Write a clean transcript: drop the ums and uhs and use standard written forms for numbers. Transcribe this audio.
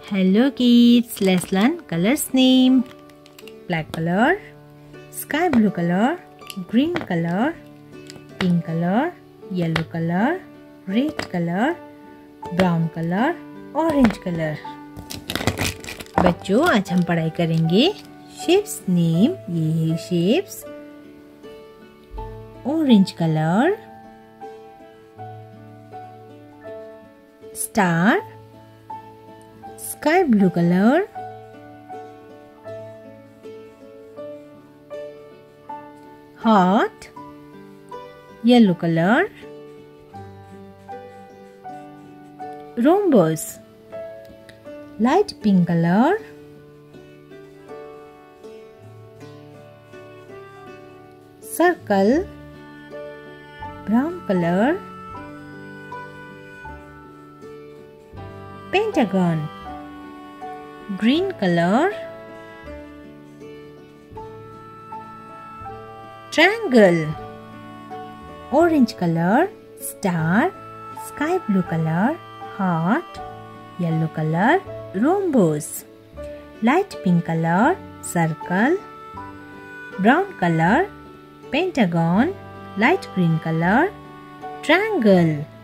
Hello kids, let's learn colors name. Black color, sky blue color, green color, pink color, yellow color, red color, brown color, orange color. बच्चों आज हम पढ़ाई करेंगे shapes name. ये है shapes. Orange colour, star, sky blue color, heart, yellow color, rhombus, light pink color, circle, brown color, pentagon, green color, triangle, orange color, star, sky blue color, heart, yellow color, rhombus, light pink color, circle, brown color, pentagon, light green color, triangle.